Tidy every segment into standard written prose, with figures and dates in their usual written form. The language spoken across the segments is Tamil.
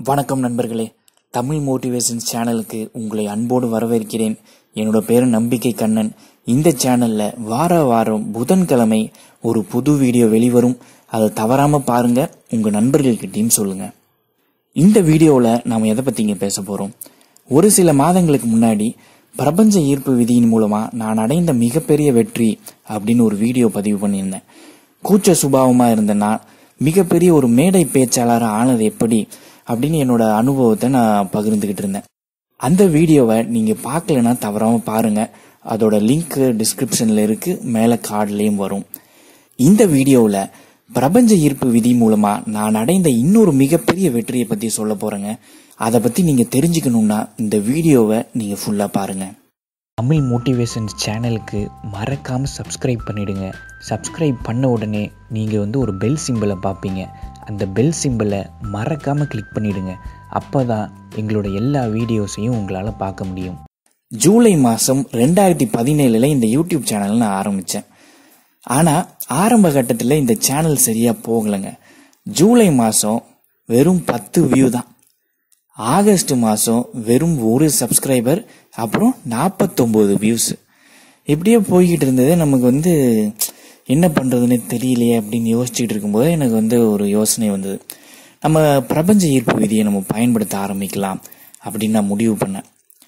வணக்கம் நண்பர்களே, தமிழ் மோட்டிவேஷன் சேனலுக்கு உங்களை அன்போடு வரவேற்கிறேன். என்னோட பேரு நம்பிக்கை கண்ணன். இந்த சேனல்ல வாரம் புதன்கிழமை ஒரு புது வீடியோ வெளிவரும். அதை தவறாம பாருங்க, உங்க நண்பர்கள்கிட்டையும் சொல்லுங்க. இந்த வீடியோவில் நாம் எதை பத்திங்க பேச போறோம்? ஒரு சில மாதங்களுக்கு முன்னாடி பிரபஞ்ச ஈர்ப்பு விதியின் மூலமா நான் அடைந்த மிகப்பெரிய வெற்றி அப்படின்னு ஒரு வீடியோ பதிவு பண்ணியிருந்தேன். கூச்ச சுபாவமா இருந்த நான் மிகப்பெரிய ஒரு மேடை பேச்சாளராக ஆனது எப்படி அப்படின்னு என்னோட அனுபவத்தை நான் பகிர்ந்துகிட்டு இருந்தேன். அந்த வீடியோவை நீங்க பார்க்கலன்னா தவறாம பாருங்க. அதோட லிங்க் டிஸ்கிரிப்ஷன்ல இருக்கு, மேல கார்டுலயும் வரும். இந்த வீடியோவில் பிரபஞ்ச ஈர்ப்பு விதி மூலமா நான் அடைந்த இன்னொரு மிகப்பெரிய வெற்றியை பத்தி சொல்ல போறேங்க. அதை பத்தி நீங்க தெரிஞ்சுக்கணும்னா இந்த வீடியோவை நீங்க ஃபுல்லா பாருங்க. தமிழ் மோட்டிவேஷன் சேனலுக்கு மறக்காம சப்ஸ்கிரைப் பண்ணிடுங்க. சப்ஸ்கிரைப் பண்ண உடனே நீங்க ஒரு பெல் சிம்பிளை பார்ப்பீங்க. அந்த பெல் சிம்பிளை மறக்காம கிளிக் பண்ணிடுங்க. அப்பதான் எங்களோட எல்லா வீடியோஸையும் உங்களால பார்க்க முடியும். ஜூலை மாசம் 2017 இந்த யூடியூப் சேனல் நான் ஆரம்பிச்சேன். ஆனா ஆரம்ப கட்டத்தில் இந்த சேனல் சரியா போகலைங்க. ஜூலை மாசம் வெறும் 10 வியூ தான். ஆகஸ்ட் மாசம் வெறும் 1 சப்ஸ்கிரைபர், அப்புறம் 49 வியூஸ். இப்படியே போய்கிட்டு இருந்தது. நமக்கு என்ன பண்றதுன்னு தெரியலையே அப்படின்னு யோசிச்சுட்டு இருக்கும்போது எனக்கு ஒரு யோசனை வந்தது. நம்ம பிரபஞ்ச ஈர்ப்பு விதியை நம்ம பயன்படுத்த ஆரம்பிக்கலாம் அப்படின்னு நான் முடிவு பண்ணேன்.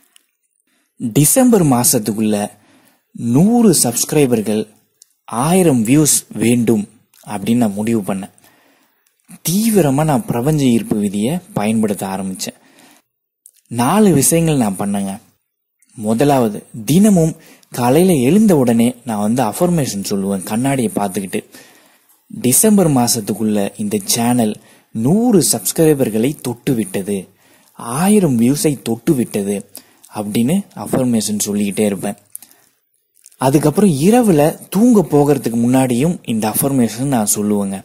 டிசம்பர் மாசத்துக்குள்ள 100 சப்ஸ்கிரைபர்கள் 1000 வியூஸ் வேண்டும் அப்படின்னு நான் முடிவு பண்ணேன். தீவிரமா நான் பிரபஞ்ச ஈர்ப்பு விதியை பயன்படுத்த ஆரம்பிச்சேன். 4 விஷயங்கள் நான் பண்ணேங்க. முதலாவது, தினமும் காலையில எழுந்த உடனே நான் அஃபர்மேஷன் சொல்லுவேன் கண்ணாடியை பார்த்துக்கிட்டு. டிசம்பர் மாசத்துக்குள்ள இந்த சேனல் 100 சப்ஸ்கிரைபர்களை தொட்டு விட்டது, 1000 வியூஸை தொட்டு விட்டது அப்படின்னு அஃபர்மேஷன் சொல்லிக்கிட்டே இருப்பேன். அதுக்கப்புறம் இரவுல தூங்க போகிறதுக்கு முன்னாடியும் இந்த அஃபர்மேஷன் நான் சொல்லுவேங்க.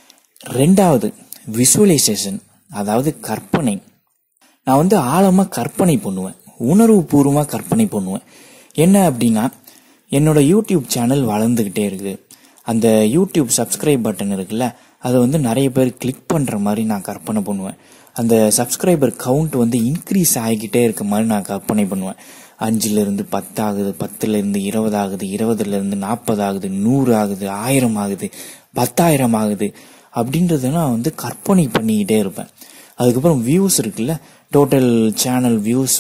2வது, விசுவலைசேஷன், அதாவது கற்பனை. நான் ஆழமா கற்பனை பண்ணுவேன், உணர்வு பூர்வமா கற்பனை பண்ணுவேன். என்ன அப்படின்னா, என்னோட யூடியூப் சேனல் வளர்ந்துகிட்டே இருக்கு. அந்த யூடியூப் சப்ஸ்கிரைப் பட்டன் இருக்குல்ல, அதை நிறைய பேர் கிளிக் பண்ற மாதிரி நான் கற்பனை பண்ணுவேன். அந்த சப்ஸ்கிரைபர் கவுண்ட் இன்க்ரீஸ் ஆகிக்கிட்டே இருக்க மாதிரி நான் கற்பனை பண்ணுவேன். 5ல இருந்து 10 ஆகுது, 10ல இருந்து 20 ஆகுது, 20ல இருந்து 40 ஆகுது, 100 ஆகுது, 1000 ஆகுது, 10,000 ஆகுது அப்படின்றத நான் கற்பனை பண்ணிக்கிட்டே இருப்பேன். அதுக்கப்புறம் வியூஸ் இருக்குல்ல, டோட்டல் சேனல் வியூஸ்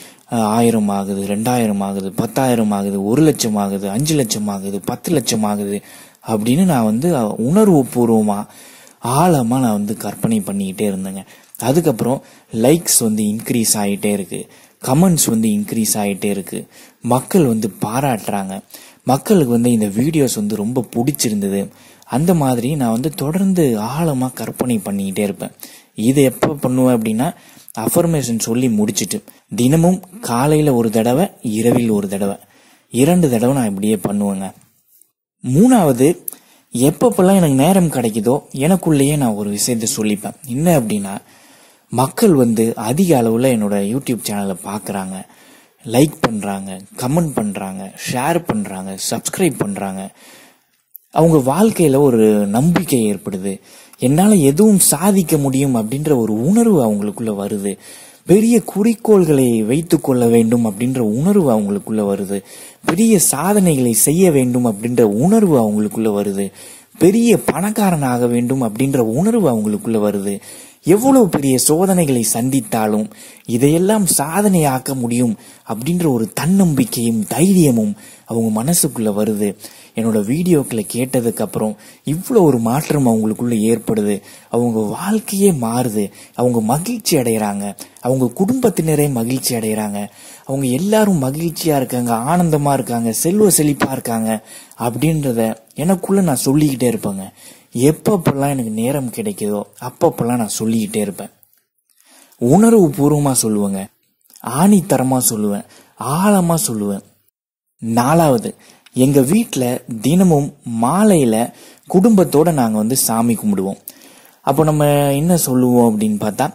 1000 ஆகுது, 2000 ஆகுது, 10,000 ஆகுது, 1 லட்சம் ஆகுது, 5 லட்சம் ஆகுது, 10 லட்சம் ஆகுது அப்படின்னு நான் உணர்வு பூர்வமா ஆழமா நான் கற்பனை பண்ணிக்கிட்டே இருந்தேங்க. அதுக்கப்புறம் லைக்ஸ் இன்க்ரீஸ் ஆகிட்டே இருக்கு, கமெண்ட்ஸ் இன்க்ரீஸ் ஆகிட்டே இருக்கு, மக்கள் பாராட்டுறாங்க, மக்களுக்கு இந்த வீடியோஸ் ரொம்ப பிடிச்சிருந்தது. அந்த மாதிரி நான் தொடர்ந்து ஆழமா கற்பனை பண்ணிக்கிட்டே இருப்பேன். இது எப்ப பண்ணுவேன் அப்படின்னா, அஃபர்மேஷன் சொல்லி முடிச்சுட்டு தினமும் காலையில ஒரு தடவை, இரவில் ஒரு தடவை, 2 தடவை நான் இப்படியே பண்ணுவேங்க. 3வது, எப்பப்பெல்லாம் எனக்கு நேரம் கிடைக்குதோ எனக்குள்ளேயே நான் ஒரு விஷயத்த சொல்லிப்பேன். என்ன அப்படின்னா, மக்கள் அதிக அளவுல என்னோட யூடியூப் சேனலை பார்க்கறாங்க, லைக் பண்றாங்க, கமெண்ட் பண்றாங்க, ஷேர் பண்றாங்க, சப்ஸ்கிரைப் பண்றாங்க. அவங்க வாழ்க்கையில ஒரு நம்பிக்கை ஏற்படுது. என்னால எதுவும் சாதிக்க முடியும் அப்படின்ற ஒரு உணர்வு அவங்களுக்குள்ள வருது. பெரிய குறிக்கோள்களை வைத்துக் கொள்ள வேண்டும் அப்படின்ற உணர்வு அவங்களுக்குள்ள வருது. பெரிய சாதனைகளை செய்ய வேண்டும் அப்படின்ற உணர்வு அவங்களுக்குள்ள வருது. பெரிய பணக்காரனாக வேண்டும் அப்படின்ற உணர்வு அவங்களுக்குள்ள வருது. எவ்வளவு பெரிய சோதனைகளை சந்தித்தாலும் இதையெல்லாம் சாதனையாக்க முடியும் அப்படின்ற ஒரு தன்னம்பிக்கையும் தைரியமும் அவங்க மனசுக்குள்ள வருது. என்னோட வீடியோக்களை கேட்டதுக்கு அப்புறம் இவ்வளோ ஒரு மாற்றம் அவங்களுக்குள்ள ஏற்படுது. அவங்க வாழ்க்கையே மாறுது. அவங்க மகிழ்ச்சி அடைகிறாங்க, அவங்க குடும்பத்தினரே மகிழ்ச்சி அடைகிறாங்க, அவங்க எல்லாரும் மகிழ்ச்சியா இருக்காங்க, ஆனந்தமா இருக்காங்க, செல்வ செழிப்பா இருக்காங்க அப்படின்றத எனக்குள்ள நான் சொல்லிக்கிட்டே இருப்பேங்க. எப்பப்பெல்லாம் எனக்கு நேரம் கிடைக்குதோ அப்பப்பெல்லாம் நான் சொல்லிக்கிட்டே இருப்பேன். உணர்வு பூர்வமா சொல்லுவேங்க, ஆணித்தரமா சொல்லுவேன், ஆழமா சொல்லுவேன். 4வது, எங்க வீட்டுல தினமும் மாலையில குடும்பத்தோட நாங்க சாமி கும்பிடுவோம். அப்போ நம்ம என்ன சொல்லுவோம் அப்படின்னு பார்த்தா,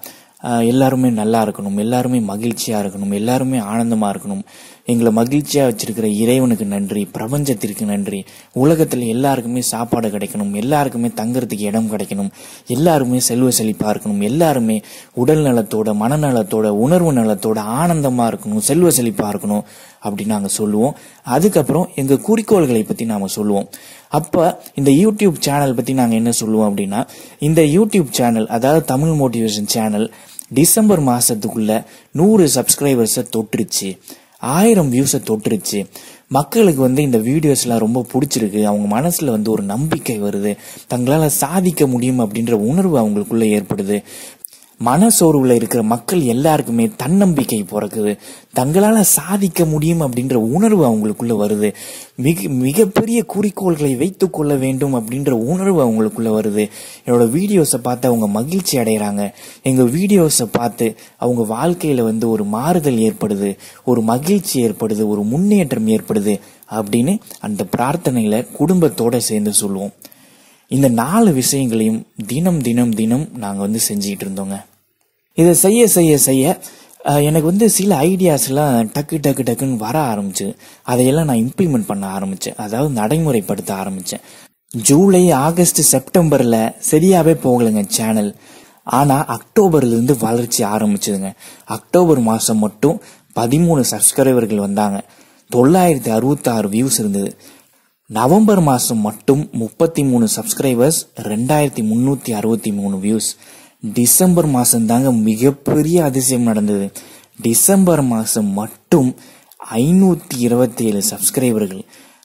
எல்லாருமே நல்லா இருக்கணும், எல்லாருமே மகிழ்ச்சியா இருக்கணும், எல்லாருமே ஆனந்தமா இருக்கணும், எங்களை மகிழ்ச்சியா வச்சிருக்கிற இறைவனுக்கு நன்றி, பிரபஞ்சத்திற்கு நன்றி, உலகத்துல எல்லாருக்குமே சாப்பாடு கிடைக்கணும், எல்லாருக்குமே தங்கறதுக்கு இடம் கிடைக்கணும், எல்லாருமே செல்வ செழிப்பா இருக்கணும், எல்லாருமே உடல் நலத்தோட மனநலத்தோட உணர்வு நலத்தோட ஆனந்தமா இருக்கணும், செல்வ செழிப்பா இருக்கணும் அப்படின்னு நாங்க சொல்லுவோம். அதுக்கப்புறம் எங்க குறிக்கோள்களை பத்தி நாம சொல்லுவோம். அப்ப இந்த யூடியூப் சேனல் பத்தி நாங்க என்ன சொல்லுவோம் அப்படின்னா, இந்த யூடியூப் சேனல் அதாவது தமிழ் மோட்டிவேஷன் சேனல் டிசம்பர் மாசத்துக்குள்ள 100 சப்ஸ்கிரைபர்ஸை தொட்டுருச்சு, 1000 வியூஸை தொட்டுருச்சு. மக்களுக்கு இந்த வீடியோஸ் எல்லாம் ரொம்ப பிடிச்சிருக்கு, அவங்க மனசுல ஒரு நம்பிக்கை வருது, தங்களால சாதிக்க முடியும் அப்படின்ற உணர்வு அவங்களுக்குள்ள ஏற்படுது. மனசோர்வுல இருக்கிற மக்கள் எல்லாருக்குமே தன்னம்பிக்கை பிறக்குது, தங்களால சாதிக்க முடியும் அப்படின்ற உணர்வு அவங்களுக்குள்ள வருது, மிகப்பெரிய குறிக்கோள்களை வைத்துக் கொள்ள வேண்டும் அப்படின்ற உணர்வு அவங்களுக்குள்ள வருது. என்னோட வீடியோஸை பார்த்து அவங்க மகிழ்ச்சி அடைகிறாங்க, எங்க வீடியோஸை பார்த்து அவங்க வாழ்க்கையில ஒரு மாறுதல் ஏற்படுது, ஒரு மகிழ்ச்சி ஏற்படுது, ஒரு முன்னேற்றம் ஏற்படுது அப்படின்னு அந்த பிரார்த்தனையில குடும்பத்தோட சேர்ந்து சொல்லுவோம். இந்த 4 விஷயங்களையும் தினம் தினம் தினம் நாங்க செஞ்சுக்கிட்டு இருந்தோங்க. இதை செய்ய செய்ய செய்ய எனக்கு சில ஐடியாஸ் எல்லாம் டக்கு டக்கு டக்குன்னு வர ஆரம்பிச்சு, அதையெல்லாம் நான் இம்ப்ளிமெண்ட் பண்ண ஆரம்பிச்சேன், அதாவது நடைமுறைப்படுத்த ஆரம்பிச்சேன். ஜூலை, ஆகஸ்ட், செப்டம்பர்ல சரியாவே போகலைங்க சேனல். ஆனா அக்டோபர்ல இருந்து வளர்ச்சி ஆரம்பிச்சதுங்க. அக்டோபர் மாசம் மட்டும் 13 சப்ஸ்கிரைபர்கள் வந்தாங்க, 966 வியூஸ் இருந்தது. நவம்பர் மாசம் மட்டும் 33 சப்ஸ்கிரைபர்ஸ், 2363 வியூஸ். டிசம்பர் மாசம் தாங்க மிகப்பெரிய அதிசயம் நடந்தது. டிசம்பர் மாசம் மட்டும் 527 சப்ஸ்கிரைபர்கள்,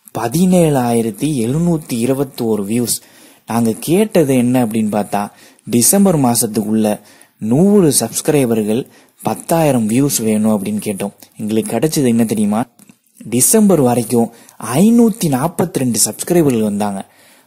17,721 வியூஸ். நாங்க கேட்டது என்ன அப்படின்னு பார்த்தா, டிசம்பர் மாசத்துக்குள்ள 100 சப்ஸ்கிரைபர்கள் 10,000 வியூஸ் வேணும் அப்படின்னு கேட்டோம். எங்களுக்கு கிடைச்சது என்ன தெரியுமா? டிசம்பர் வரைக்கும் 542 சப்ஸ்கிரைபர்கள் வந்தாங்க,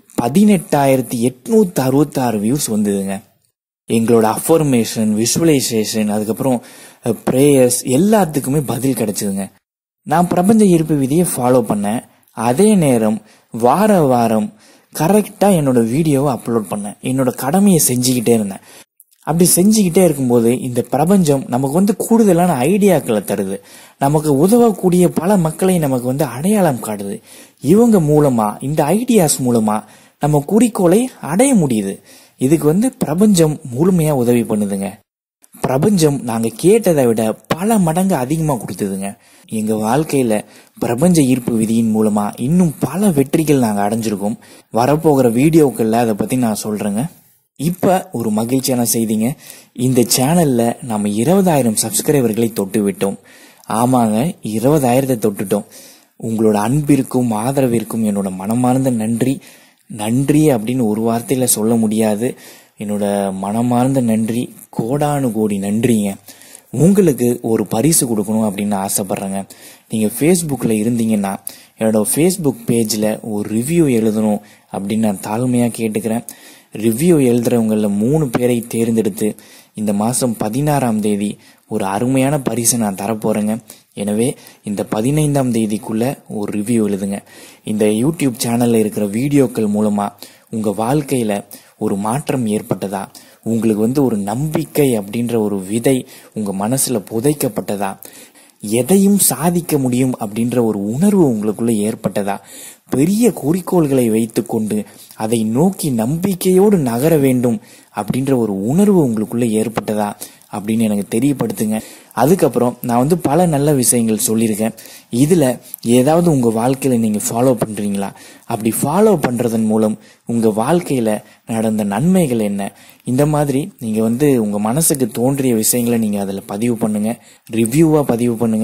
18,866 வியூஸ் வந்ததுங்க. எங்களோட அஃபர்மேஷன், விஷுவலைசேஷன், அதுக்கப்புறம் பிரேயர்ஸ் எல்லாத்துக்குமே பதில் கிடைச்சதுங்க. நான் பிரபஞ்ச ஈர்ப்பு விதியை ஃபாலோ பண்ணேன். அதே நேரம் வார வாரம் கரெக்டா என்னோட வீடியோவை அப்லோட் பண்ணேன். என்னோட கடமையை செஞ்சுக்கிட்டே இருந்தேன். அப்படி செஞ்சுக்கிட்டே இருக்கும்போது இந்த பிரபஞ்சம் நமக்கு கூடுதலான ஐடியாக்களை தருது, நமக்கு உதவக்கூடிய பல மக்களை நமக்கு அடையாளம் காட்டுது. இவங்க மூலமா, இந்த ஐடியாஸ் மூலமா நம்ம குறிக்கோளை அடைய முடியுது. இதுக்கு பிரபஞ்சம் முழுமையா உதவி பண்ணுதுங்க. பிரபஞ்சம் நாங்க கேட்டதை விட பல மடங்கு அதிகமா கொடுத்ததுங்க. எங்க வாழ்க்கையில பிரபஞ்ச ஈர்ப்பு விதியின் மூலமா இன்னும் பல வெற்றிகள் நாங்க அடைஞ்சிருக்கோம். வரப்போகிற வீடியோக்கள்ல அதை பத்தி நான் சொல்றேங்க. இப்ப ஒரு மகிழ்ச்சியான செய்திங்க, இந்த சேனல்ல நம்ம 20,000 சப்ஸ்கிரைபர்களை தொட்டு விட்டோம். ஆமாங்க, 20,000 தொட்டுட்டோம். உங்களோட அன்பிற்கும் ஆதரவிற்கும் என்னோட மனமார்ந்த நன்றி. நன்றி அப்படின்னு ஒரு வார்த்தையில சொல்ல முடியாது. என்னோட மனமார்ந்த நன்றி, கோடானு கோடி நன்றிங்க. உங்களுக்கு ஒரு பரிசு கொடுக்கணும் அப்படின்னு ஆசைப்படுறேங்க. நீங்க ஃபேஸ்புக்ல இருந்தீங்கன்னா என்னோட ஃபேஸ்புக் பேஜ்ல ஒரு ரிவ்யூ எழுதணும் அப்படின்னு நான் தாழ்மையா கேட்டுக்கிறேன். ரிவ்யூ எழுதுறவங்கள 3 பேரை தேர்ந்தெடுத்து இந்த மாசம் 16ஆம் தேதி ஒரு அருமையான பரிசு நான் தரப்போறேங்க. எனவே இந்த 15ஆம் தேதிக்குள்ள ஒரு ரிவ்யூ எழுதுங்க. இந்த யூடியூப் சேனல்ல இருக்கிற வீடியோக்கள் மூலமா உங்க வாழ்க்கையில ஒரு மாற்றம் ஏற்பட்டதா, உங்களுக்கு ஒரு நம்பிக்கை அப்படின்ற ஒரு விதை உங்க மனசுல புதைக்கப்பட்டதா, எதையும் சாதிக்க முடியும் அப்படின்ற ஒரு உணர்வு உங்களுக்குள்ள ஏற்பட்டதா, பெரிய குறிக்கோள்களை வைத்துக்கொண்டு அதை நோக்கி நம்பிக்கையோடு நகர வேண்டும் அப்படின்ற ஒரு உணர்வு உங்களுக்குள்ள ஏற்பட்டதா அப்படின்னு எனக்கு தெரியப்படுத்துங்க. அதுக்கப்புறம் நான் பல நல்ல விஷயங்கள் சொல்லியிருக்கேன். இதுல ஏதாவது உங்க வாழ்க்கையில நீங்க ஃபாலோ பண்றீங்களா? அப்படி ஃபாலோ பண்றதன் மூலம் உங்க வாழ்க்கையில நடந்த நன்மைகள் என்ன, இந்த மாதிரி நீங்க உங்க மனசுக்கு தோன்றிய விஷயங்களை நீங்க அதுல பதிவு பண்ணுங்க, ரிவ்யூவா பதிவு பண்ணுங்க.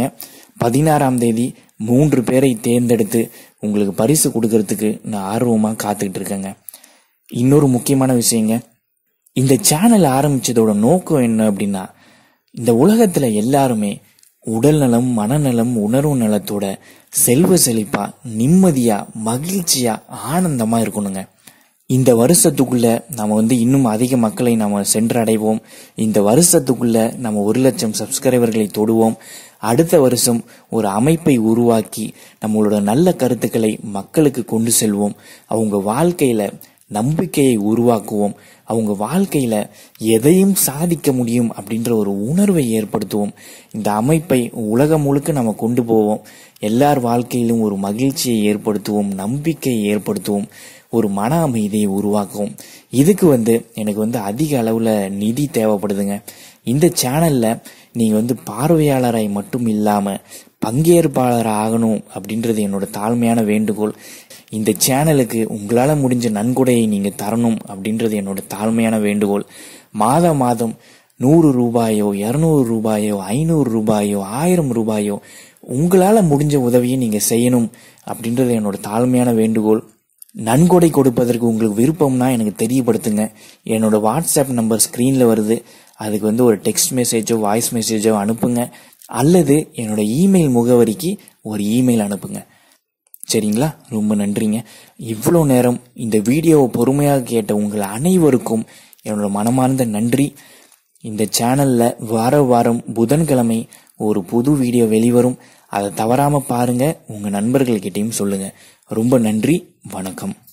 16ஆம் தேதி 3 பேரை தேர்ந்தெடுத்து உங்களுக்கு பரிசு கொடுக்கறதுக்கு நான் ஆர்வமா காத்துக்கிட்டு இருக்கேங்க. இன்னொரு முக்கியமான விஷயங்க, இந்த சேனல் ஆரம்பிச்சதோட நோக்கம் என்ன அப்படின்னா, இந்த உலகத்துல எல்லாருமே உடல் நலம், மனநலம், உணர்வு நலத்தோட செல்வ செழிப்பா, நிம்மதியா, மகிழ்ச்சியா, ஆனந்தமா இருக்கணுங்க. இந்த வருஷத்துக்குள்ள நம்ம இன்னும் அதிக மக்களை நாம சென்றடைவோம். இந்த வருஷத்துக்குள்ள நம்ம 1,00,000 சப்ஸ்கிரைபர்களை தொடுவோம். அடுத்த வருஷம் ஒரு அமைப்பை உருவாக்கி நம்மளோட நல்ல கருத்துக்களை மக்களுக்கு கொண்டு செல்வோம். அவங்க வாழ்க்கையில நம்பிக்கையை உருவாக்குவோம். அவங்க வாழ்க்கையில எதையும் சாதிக்க முடியும் அப்படின்ற ஒரு உணர்வை ஏற்படுத்துவோம். இந்த அமைப்பை உலகம் முழுக்க நம்ம கொண்டு போவோம். எல்லார் வாழ்க்கையிலும் ஒரு மகிழ்ச்சியை ஏற்படுத்துவோம், நம்பிக்கையை ஏற்படுத்துவோம், ஒரு மன அமைதியை உருவாக்குவோம். இதுக்கு எனக்கு அதிக அளவுல நிதி தேவைப்படுதுங்க. இந்த சேனல்ல நீங்க பார்வையாளராய் மட்டும் இல்லாம பங்கேற்பாளர் ஆகணும் அப்படின்றது என்னோட தாழ்மையான வேண்டுகோள். இந்த சேனலுக்கு உங்களால முடிஞ்ச நன்கொடையை நீங்க தரணும் அப்படின்றது என்னோட தாழ்மையான வேண்டுகோள். மாதம் 100 ரூபாயோ 200 ரூபாயோ 500 ரூபாயோ 1000 ரூபாயோ உங்களால முடிஞ்ச உதவியை நீங்க செய்யணும் அப்படின்றது என்னோட தாழ்மையான வேண்டுகோள். நன்கொடை கொடுப்பதற்கு உங்களுக்கு விருப்பம்னா எனக்கு தெரியப்படுத்துங்க. என்னோட வாட்ஸ்அப் நம்பர் ஸ்கிரீன்ல வருது. அதுக்கு ஒரு டெக்ஸ்ட் மெசேஜோ வாய்ஸ் மெசேஜோ அனுப்புங்க, அல்லது என்னோட இமெயில் முகவரிக்கு ஒரு இமெயில் அனுப்புங்க. சரிங்களா? ரொம்ப நன்றிங்க. இவ்வளோ நேரம் இந்த வீடியோவை பொறுமையாக கேட்ட உங்கள் அனைவருக்கும் என்னோட மனமார்ந்த நன்றி. இந்த சேனல்ல வாரம் புதன்கிழமை ஒரு புது வீடியோ வெளிவரும். அதை தவறாம பாருங்க. உங்க நண்பர்கள்கிட்டையும் சொல்லுங்க. ரொம்ப நன்றி. வணக்கம்.